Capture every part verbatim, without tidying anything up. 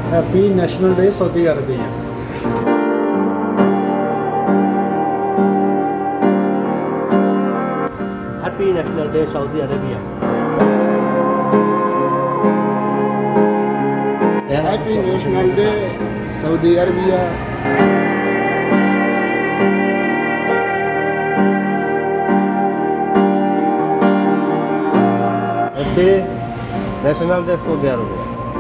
Happy National Day, Saudi Arabia. Happy National Day, Saudi Arabia. Happy National Day, Saudi Arabia. Happy National Day, Saudi Arabia.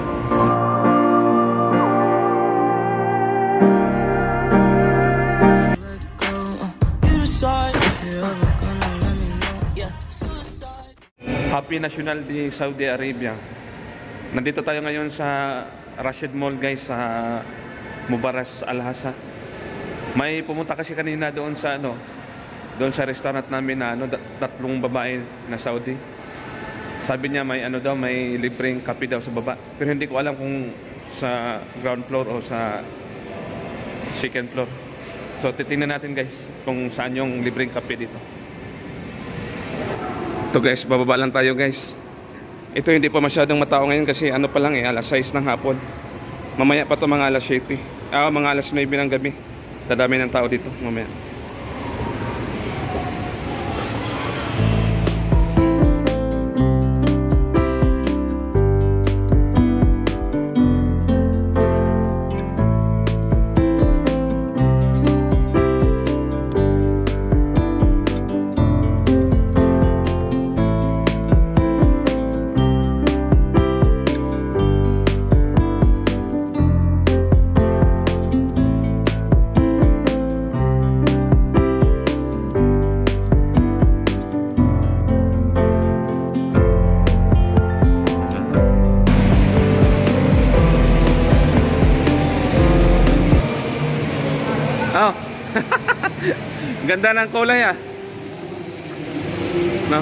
Happy National Day, Saudi Arabia. Nandito tayo ngayon sa Rashid Mall, guys, sa Mubaras Al-Hasa. May pumunta kasi kanina doon sa ano, doon sa restaurant namin na ano, tatlong babae na Saudi. Sabi niya may ano daw, may libreng kape daw sa baba. Pero hindi ko alam kung sa ground floor o sa second floor. So titingnan natin, guys, kung saan yung libreng kape dito. Ito, guys, bababa lang tayo, guys. Ito hindi pa masyadong matao ngayon kasi ano pa lang eh, alas sais ng hapon. Mamaya pa to mga alas siyete. Ah, mga alas nuwebe ng gabi. Dadami ng tao dito mamaya. Oh. Ganda ng kulay ah. No?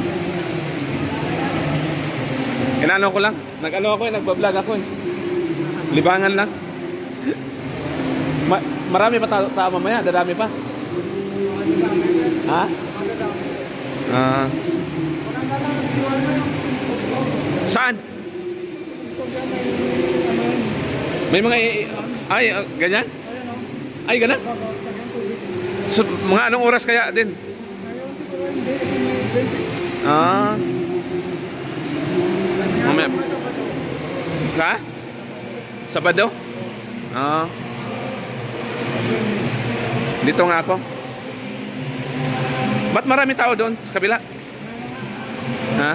Inano ko lang. Nag-ano ako eh, nagba-vlog ako eh. Libangan lang. Ma marami pa tao ta mamaya, dadami pa. Ha? Ah. Saan? May mga ay uh, ganyan? Ay ganun? So, mga anong oras kaya din? Ah. Mamaya. Ka? Sabado? Ah. Dito nga ako. Ba't marami tao doon sa kabila? Ha?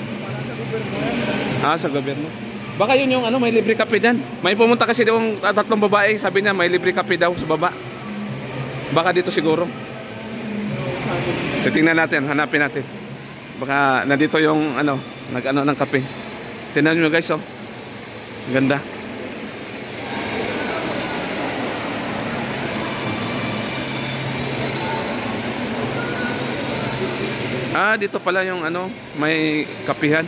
Ah, sa gobyerno. Baka yun yung ano, may libre kape dyan. May pumunta kasi yung tatlong babae, sabi niya may libre kape daw sa baba. Baka dito siguro. Titingnan natin, hanapin natin. Baka nandito yung ano, nag-ano ng kape. Tingnan nyo, guys, oh. Ganda. Ah, dito pala yung ano, may kapihan.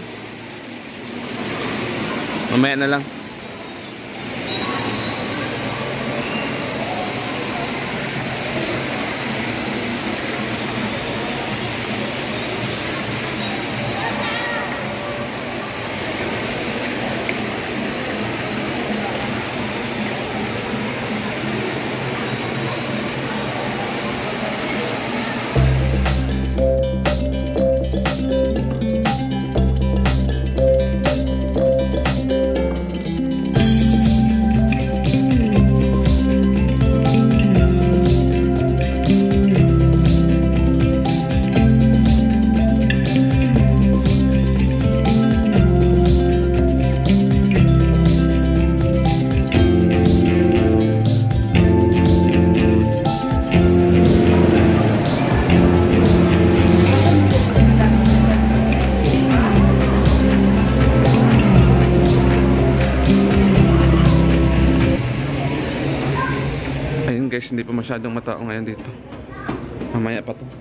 Mamaya na lang. Guys, hindi pa masyadong matao ngayon dito. Mamaya pa to.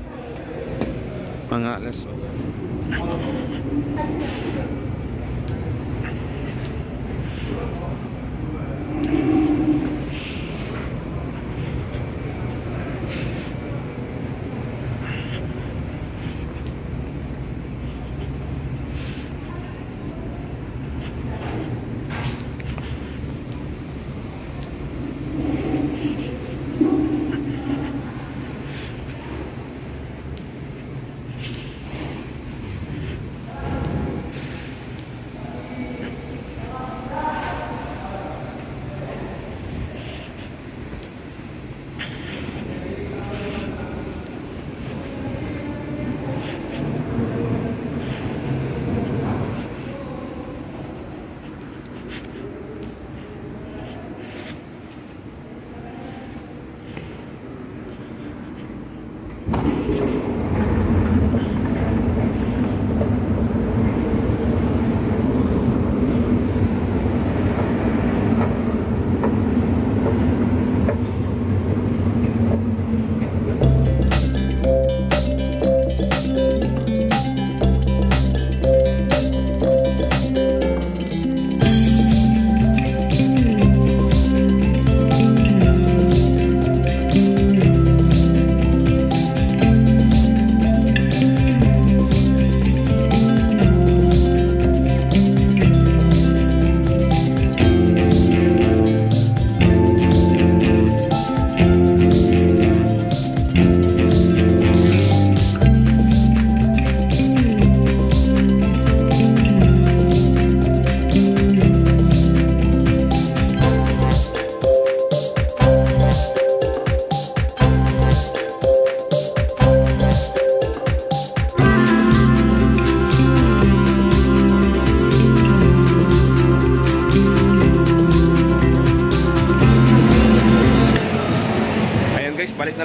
Mga alas.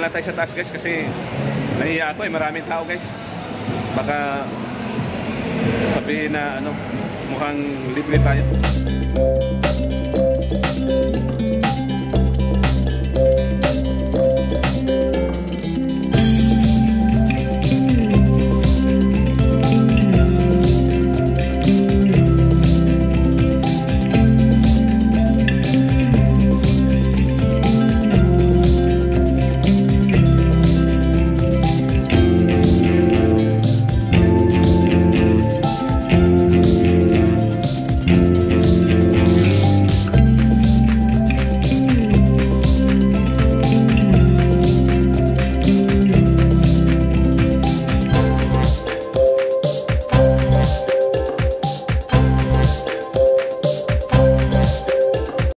lang tayo sa taas guys kasi nahiya ako eh, maraming tao guys. Baka sabihin na ano, mukhang libre tayo.